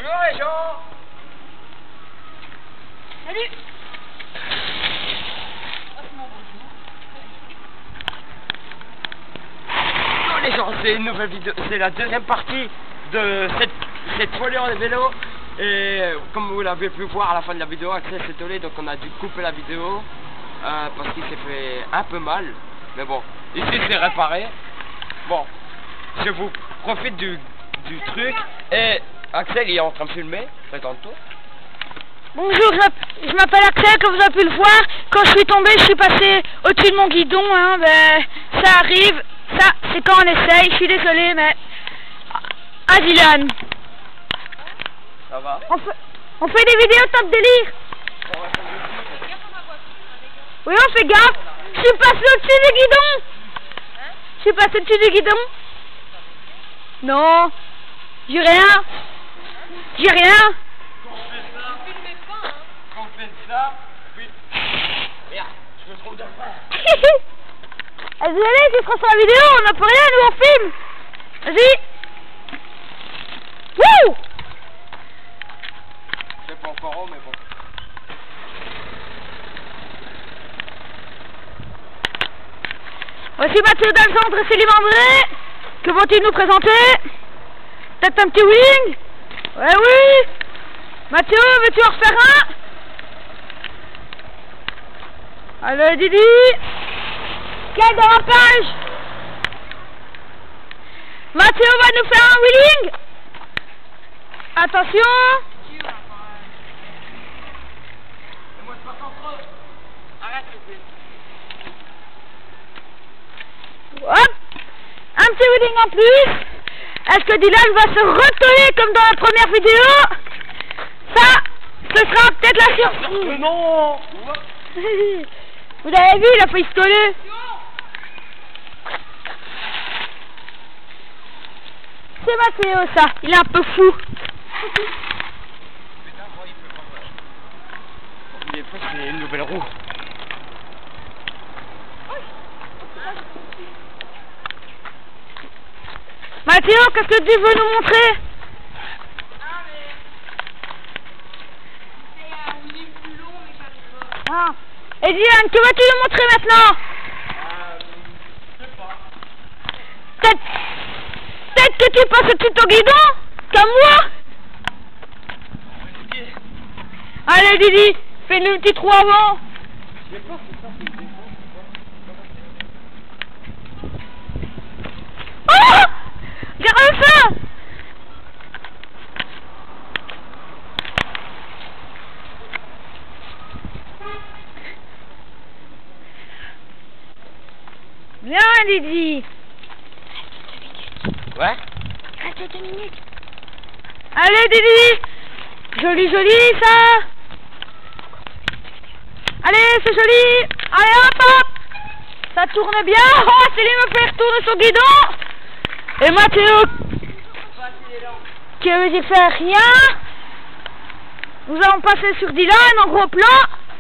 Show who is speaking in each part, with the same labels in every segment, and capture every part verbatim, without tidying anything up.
Speaker 1: Bonjour les gens.
Speaker 2: Salut.
Speaker 1: Bonjour les gens, c'est une nouvelle vidéo, c'est la deuxième partie de cette, cette folie en vélo. Et comme vous l'avez pu voir à la fin de la vidéo, Axel s'est tollé, donc on a dû couper la vidéo euh, parce qu'il s'est fait un peu mal. Mais bon, ici c'est réparé. Bon, je vous profite du, du truc. Et Axel il est en train de filmer, présente-toi.
Speaker 2: Bonjour, je m'appelle Axel, comme vous avez pu le voir. Quand je suis tombé, je suis passé au-dessus de mon guidon. Hein, ben, ça arrive, ça c'est quand on essaye. Je suis désolé, mais... Ah, Dylan.
Speaker 1: Ça va?
Speaker 2: On fait, on fait des vidéos top délire. Oui, on fait gaffe. Je suis passé au-dessus du guidon. Je suis passé au-dessus du guidon. Non. J'ai rien. J'ai rien.
Speaker 1: Quand on fait ça, oui. Merde, je me trouve d'après.
Speaker 2: Désolé, tu seras sur la vidéo, on n'a pas rien, nous on filme. Vas-y. Wouh!
Speaker 1: C'est pas encore haut, mais bon.
Speaker 2: Voici Mathieu dans le centre, c'est André. Que vont-ils nous présenter? Peut-être un petit wing? Ouais, oui. Mathieu, veux-tu en refaire un? Allez, Didi. Quel dérapage! Mathieu va nous faire un wheeling. Attention.
Speaker 1: Moi je passe entre eux. Arrête, s'il te plaît.
Speaker 2: Hop. Un petit wheeling en plus. Est-ce que Dylan va se retourner comme dans la première vidéo? Ça, ce sera peut-être la surprise.
Speaker 1: Mais non.
Speaker 2: Vous l'avez vu, il a failli se coller. C'est Mathéo, ça. Il est un peu fou.
Speaker 1: Il est fou, c'est une nouvelle roue.
Speaker 2: Mathéo, qu'est-ce que tu veux nous montrer? Ah. Et Dylan, que vas-tu nous montrer maintenant?
Speaker 1: Euh, je sais pas.
Speaker 2: Peut-être peut-être que tu passes au-dessus de ton guidon, comme moi. Allez Didi, fais-nous le petit trou avant.
Speaker 1: Je sais pas si ça c'est une
Speaker 2: Oh! Regarde ça! Bien Didi.
Speaker 1: Ouais?
Speaker 2: Reste deux minutes. Allez Didi. Joli joli ça. Allez c'est joli. Allez hop hop. Ça tourne bien. Oh Céline me fait retourner son guidon. Et Mathéo qui veut faire rien. Nous allons passer sur Dylan en gros plan.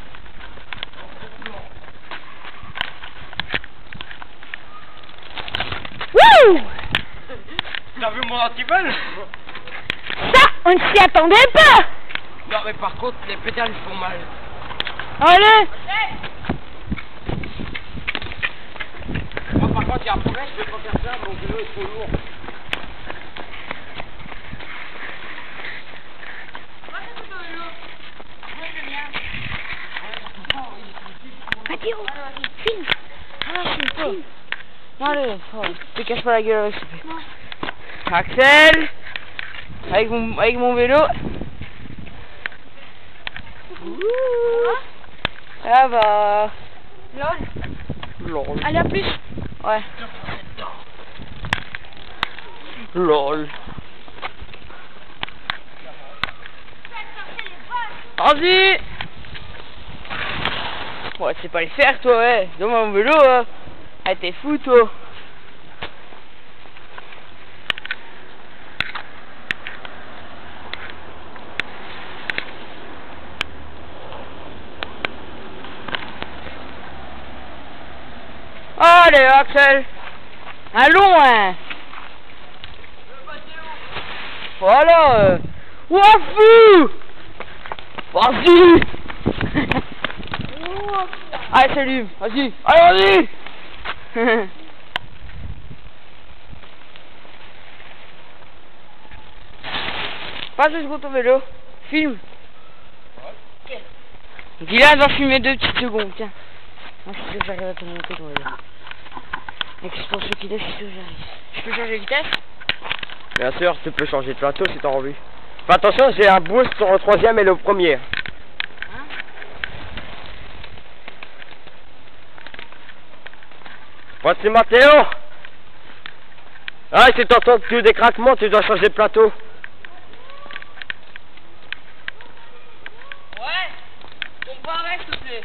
Speaker 2: Wouh!
Speaker 1: T'as vu mon antivol?
Speaker 2: Ça, on ne s'y attendait pas.
Speaker 1: Non mais par contre les pédales ils font mal.
Speaker 2: Allez.
Speaker 1: Moi par contre il y a un problème, je vais pas faire ça, mon vélo est trop lourd.
Speaker 2: Mathéo, filme.
Speaker 1: Ah, je filme pas. Allez, oh, te cache pas la gueule, s'il te plaît. Axel, avec mon, avec mon vélo. Ouh. Ah bah.
Speaker 2: Lol.
Speaker 1: Lol.
Speaker 2: Allez, à plus.
Speaker 1: Ouais. Lol. Vas-y. Ouais, c'est pas les faire, toi, ouais. Donne-moi mon vélo, hein. Ah, t'es fou, toi. Allez, Axel. Allons, hein. Voilà. Euh,
Speaker 2: Wafou. Vas-y. Allez, salut. Vas-y. Allez, vas-y. Passe deux secondes au vélo. Filme. Ok. Dylan va filmer deux petites secondes, tiens. Moi je sais, j'arrive à te monter ton vélo. Expansion qui laisse, je j'arrive. Je peux changer de vitesse?
Speaker 1: Bien sûr, tu peux changer de plateau si t'as envie. Fais attention, j'ai un boost sur le troisième et le premier.
Speaker 2: Hein?
Speaker 1: Voici Mathéo. Ah, si t'entends que des craquements, tu dois changer de plateau.
Speaker 2: Ouais. On va avec, s'il te plaît.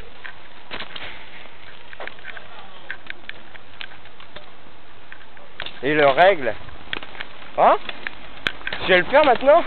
Speaker 1: Et le règle. Hein? Je vais le faire maintenant?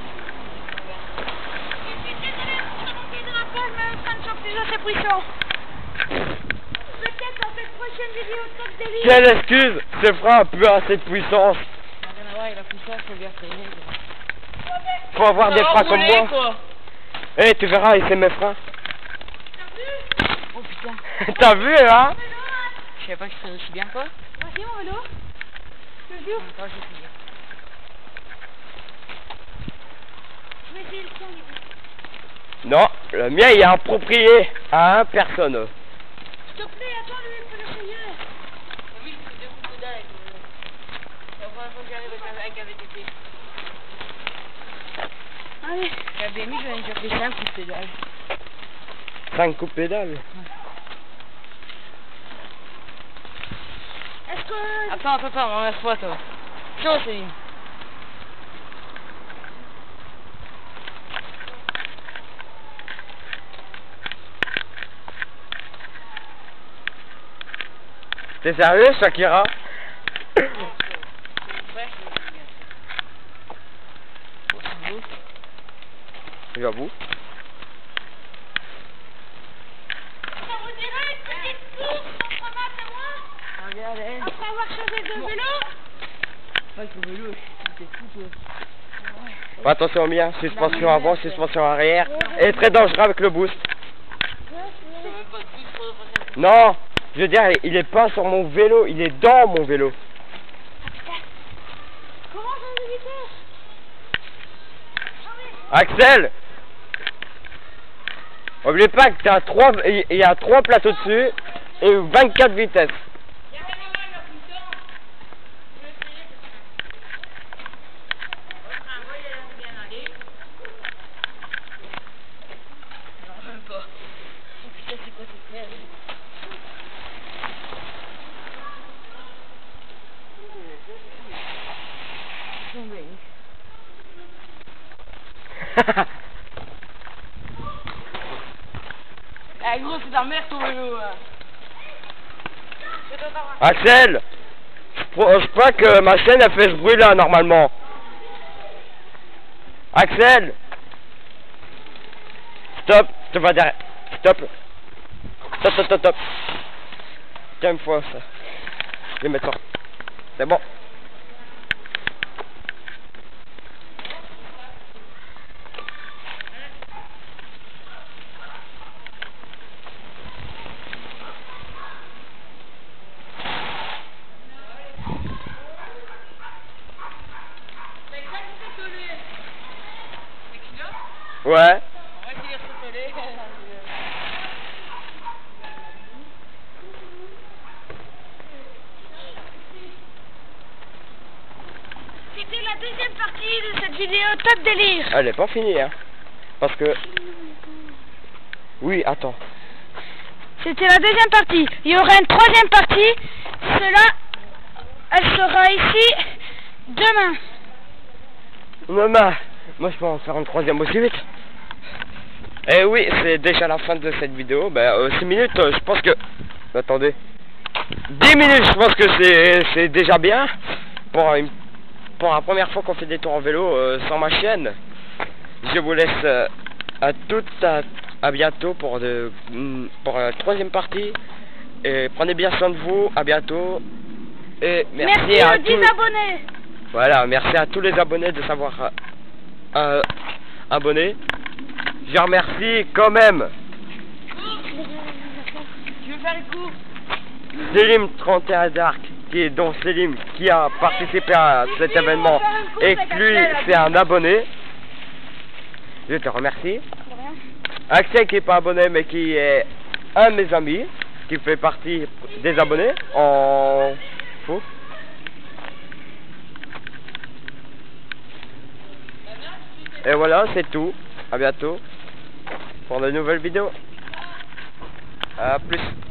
Speaker 2: Peut-être dans cette prochaine vidéo top délire.
Speaker 1: Quelle excuse? Ce frein a plus assez de puissance.
Speaker 2: Rien à voir avec la puissance, faut bien freiner.
Speaker 1: Faut avoir des freins comme moi. Eh, tu verras, il sait mes freins.
Speaker 2: T'as vu? Oh putain.
Speaker 1: T'as vu, hein?
Speaker 2: Je savais pas que je ferais aussi bien, quoi. Vas-y, mon vélo. Je te jure. Attends, je vais essayer. Je vais essayer le son,
Speaker 1: Non, le mien, il y a un proprié à un personne.
Speaker 2: s'il te plaît, attends, lui, il peut l'essayer. Oui, c'est deux coups de pédale avec le vélo. C'est la première fois que j'arrive avec un V T T. Allez. La B M I, je vais déjà fait cinq coups de pédale.
Speaker 1: cinq coups de pédale.
Speaker 2: Ouais. Est-ce que... Attends, attends, attends, on laisse-moi, toi. Chaud, Céline.
Speaker 1: T'es sérieux, Shakira? J'avoue.
Speaker 2: Ça vous dirait une petite course entre Matt et moi? Regarde, elle. Après avoir changé de vélo? Pas que le vélo, c'était fou, toi.
Speaker 1: Fais attention au mien, suspension avant, suspension arrière. Et très dangereux avec le boost. Non, je veux dire, il est pas sur mon vélo, il est dans mon vélo.
Speaker 2: Comment changer de vitesse?
Speaker 1: Axel, n'oublie pas que t'as trois, il y a trois plateaux dessus et vingt-quatre vitesses.
Speaker 2: Eh gros, c'est de la merde ton vélo.
Speaker 1: Axel, je pense pas que ma chaîne a fait ce bruit là normalement. Axel, stop, tu vas derrière. Stop. Stop, stop, stop, stop. Tiens une fois ça. Je vais mettre ça. C'est bon. Ouais.
Speaker 2: C'était la deuxième partie de cette vidéo top délire.
Speaker 1: Elle est pas finie, hein. Parce que... Oui, attends.
Speaker 2: C'était la deuxième partie. Il y aura une troisième partie. Cela, elle sera ici demain.
Speaker 1: Maman, moi je peux en faire une troisième aussi vite. Eh oui, c'est déjà la fin de cette vidéo. Ben, euh, six minutes, euh, je pense que... Attendez. dix minutes, je pense que c'est c'est déjà bien. Pour, une... pour la première fois qu'on fait des tours en vélo euh, sans ma chaîne. Je vous laisse euh, à toutes à, à bientôt pour, de, pour la troisième partie. Et prenez bien soin de vous. À bientôt. Et merci,
Speaker 2: merci
Speaker 1: à
Speaker 2: aux dix
Speaker 1: tous...
Speaker 2: abonnés.
Speaker 1: Voilà, merci à tous les abonnés de savoir... Euh, abonnés. Je remercie quand même
Speaker 2: Tu veux faire le coup?
Speaker 1: Selim trente et un Dark, qui est donc Selim qui a participé à cet événement et que lui c'est un abonné. Je te remercie. Axel qui est pas abonné mais qui est un de mes amis, qui fait partie des abonnés en faux. Et voilà, c'est tout. À bientôt pour de nouvelles vidéos. À plus.